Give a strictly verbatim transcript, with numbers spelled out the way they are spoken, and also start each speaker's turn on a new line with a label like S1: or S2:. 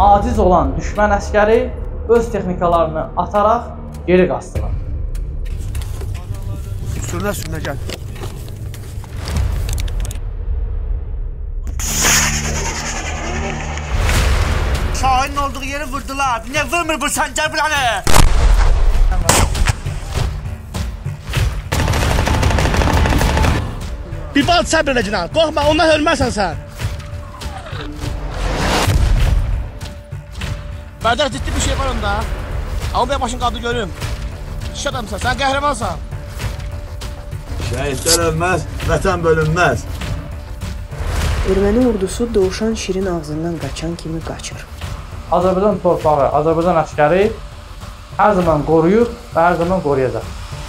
S1: aciz olan düşmən əskəri öz texnikalarını ataraq geri qaçdılar.
S2: Sürünə sürünə gəl. Şahin olduğu yeri vurdular. Niye vurmur bu Sancar buranı? Bir bal səbr elə Cinan. Qorxma, ondan ölməsən sən. Bərdər, ciddi bir şey var onda. Ama ben başın qaldı görüm. Şiş adamsan, sən qəhrəmansan.
S3: Şəhidlər ölməz, vətən bölünməz.
S4: Erməni ordusu Dovşan Şirin ağzından qaçan kimi qaçır.
S1: Azərbaycan torpağı, Azərbaycan əskəri hər zaman qoruyub və hər zaman qoruyacaq.